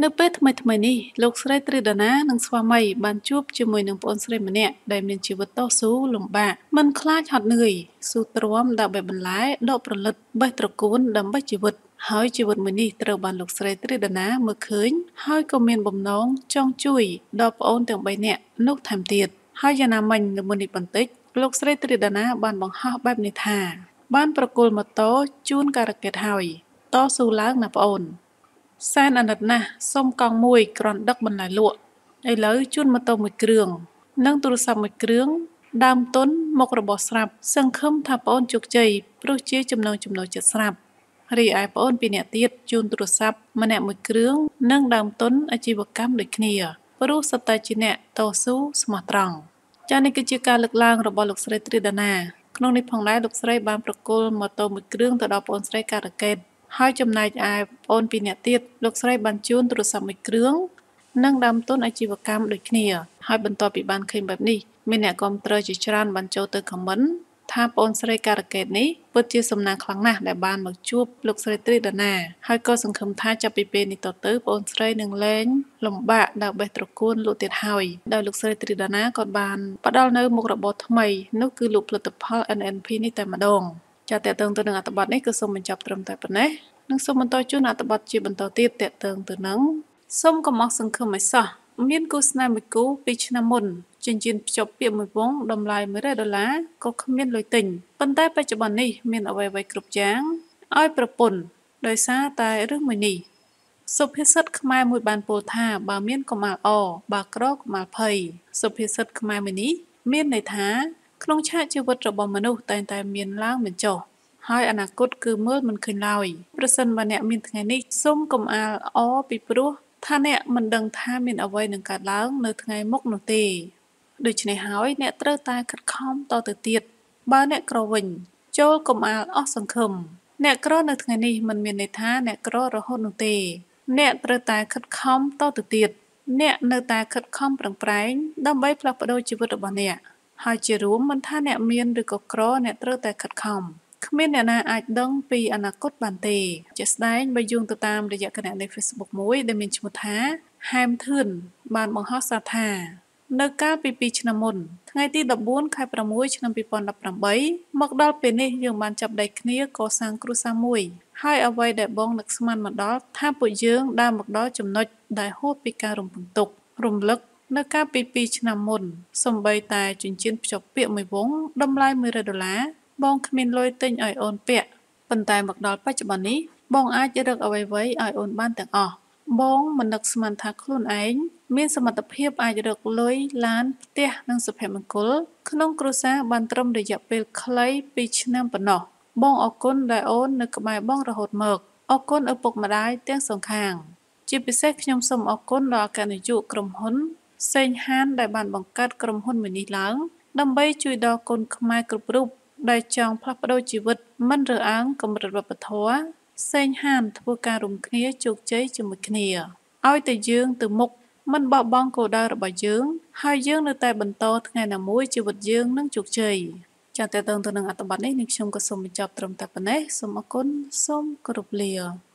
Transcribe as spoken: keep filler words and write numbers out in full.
នៅពេលថ្មីថ្មីនេះលោកស្រីត្រីដាណានិងស្វាមីបានជួបជាមួយនឹងប្អូនស្រីម្នាក់ដែលមានជីវិតតស៊ូលំបាកមិនខ្លាចហត់នឿយស៊ូទ្រាំដើម្បីបន្លែដកប្រលិតបេះត្រកួនដើម្បីជីវិតហើយជីវិតមួយនេះត្រូវបានលោកស្រីត្រីដាណាមើលឃើញហើយក៏មានបំណងចង់ជួយដល់ប្អូនទាំងបីនាក់នោះថែមទៀតហើយយ៉ាងណាមិញនៅមុននេះបន្តិចលោកស្រីត្រីដាណាបានបង្ហោះបែបនេះថាបានប្រគល់ម៉ូតូជូនការ៉ាកេតហើយតស៊ូឡើងណាប្អូនសែនអាណិតណាស់សុំកង់មួយគ្រាន់ដឹកបន្លែលក់ឥឡូវជូនម៉ូតូមួយគ្រឿងនិងទូរស័ព្ទមួយគ្រឿងដើមទុនមុខរបរស្រាប់សង្ឃឹមថាប្អូនជោគជ័យព្រោះជាចំណងចំណូលចិត្តស្រាប់រីឯប្អូនពីរនាក់ទៀតជូនទូរស័ព្ទម្នាក់មួយគ្រឿងនិងដើមទុនអាជីវកម្មដូចគ្នាព្រោះសុទ្ធតែជាអ្នកតស៊ូស្មោះត្រង់ចា៎នេះគឺជាការលើកឡើងរបស់លោកស្រីត្រីដាណាក្នុងនេះផងដែរលោកស្រីបានប្រគល់ម៉ូតូមួយគ្រឿងទៅដល់ប្អូនស្រីការ៉ាកេតហើយចំណែកឯប្អូនពីរនាក់ទៀតលោកស្រីបានជូនទូរស័ព្ទមួយគ្រឿងនិងដើមទុនអាជីវកម្មដូចគ្នាហើយបន្ទាប់ពីបានឃើញបែបនេះមានអ្នកគាំទ្រជាច្រើនបានចូលទៅខមមិនថាប្អូនស្រីការ៉ាកេតនេះពិតជាសំណាងខ្លាំងណាស់ដែលបានមកជួបលោកស្រីត្រីដាណាហើយក៏សង្ឃឹមថាចាប់ពីពេលនេះតទៅប្អូនស្រីនឹងលែងលំបាកដើរបេះត្រកួនលក់ទៀតហើយដោយលោកស្រីត្រីដាណាក៏បានផ្ដល់នៅមុខរបរថ្មីនោះគឺលក់ផលិតផល N N P នេះតែម្ដងចាតតទៅទៅនឹងអត្ថបទនេះក៏សូមបញ្ចប់ត្រឹមតែប៉ុណ្ណេះនិងសូមបន្តជូនអត្ថបទជាបន្តទៀតតទៅទៅនឹងសូមកុំអស់សង្ឃឹមឲ្យសោះមានគូស្នេហ៍មួយគូពីឆ្នាំមុនចិញ្ចៀនភ្ជាប់ពាក្យមួយវងតម្លៃមួយរយដុល្លារក៏គ្មានលុយទិញប៉ុន្តែបច្ចុប្បន្ននេះមានអ្វីៗគ្រប់យ៉ាងឲ្យប្រពន្ធដោយសារតែរឿងមួយនេះសុភាសិតខ្មែរមួយបានពោលថាបើមានកុមារអបើក្រកុមារភ័យសុភាសិតខ្មែរមួយនេះមានន័យថាក្នុងឆាកជីវិតរបស់មនុស្សតែងតែមានឡើងមិនចុះហើយអនាគតគឺមើលមិនឃើញឡើយប្រសិនបើអ្នកមានថ្ងៃនេះសូមកុំអាលអពីព្រោះថាអ្នកមិនដឹងថាមានអ្វីនឹងកើតឡើងនៅថ្ងៃមុខនោះទេដូច្នេះហើយអ្នកត្រូវតែខិតខំតទៅទៀតបើអ្នកក្រវិញចូលកុំអាលអស់សង្ឃឹមអ្នកក្រនៅថ្ងៃនេះមិនមានន័យថាអ្នកក្ររហូតនោះទេអ្នកត្រូវតែខិតខំតទៅទៀតអ្នកនៅតែខិតខំប្រឹងប្រែងដើម្បីផ្លាស់ប្ដូរជីវិតរបស់អ្នកហើយជារួមមិនថាអ្នកមានឬក៏ក្រអ្នកត្រូវតែខិតខំគ្មានអ្នកណាអាចដឹងពីអនាគតបានទេជាក់ស្ដែងបើយោងទៅតាមរយៈគណនី Facebook មួយដែលមានឈ្មោះថាហែមធឿនបានបង្ហោះសារថានៅកាលពីពីរឆ្នាំមុនថ្ងៃទីដប់បួនខែប្រាំមួយឆ្នាំពីរពាន់ដប់ប្រាំបីមកដល់ពេលនេះយើងបានចាប់ដៃគ្នាកសាងគ្រួសារមួយហើយអ្វីដែលបងនឹកស្មានមកដល់ថាពួកយើងដើរមកដល់ចំណុចដែលហួសពីការរំពឹងទុករំលឹកនៅកាលពីពីរឆ្នាំមុនសំបីតែចិញ្ចៀនភ្ជាប់ពាក្យមួយវងតម្លៃមួយរយដុល្លារបងគ្មានលុយទិញឲ្យអូនពាក់ប៉ុន្តែមកដល់បច្ចុប្បន្ននេះបងអាចរកអ្វីៗឲ្យអូនបានទាំងអស់បងមិននឹកស្មានថាខ្លួនឯងមានសមត្ថភាពអាចរកលុយឡានផ្ទះនិងសុភមង្គលក្នុងគ្រួសារបានត្រឹមរយៈពេលខ្លីពីរឆ្នាំប៉ុណ្ណោះបងអរគុណដែលអូននៅក្បែរបងរហូតមកអរគុណឪពុកម្ដាយទាំងសងខាងជាពិសេសខ្ញុំសូមអរគុណដល់អគ្គនាយកក្រុមហ៊ុនសេងហានដែលបានបង្កើតក្រុមហ៊ុនមួយនេះឡើងដើម្បីជួយដល់កូនខ្មែរគ្រប់រូបដែលចង់ផ្លាស់ប្ដូរជីវិតមិនរើសអើងកម្រិតវប្បធម៌សេងហានធ្វើការរួមគ្នាជោគជ័យជាមួយគ្នាឲ្យតែយើងទៅមុខមិនបោះបង់គោលដៅរបស់យើងហើយយើងនៅតែបន្តថ្ងៃណាមួយជីវិតយើងនឹងជោគជ័យចា៎តើតើទៅនឹងអត្ថបទនេះនេះខ្ញុំក៏សូមបញ្ចប់ត្រឹមតែប៉ុណ្ណេះសូមអរគុណសូមគោរពលា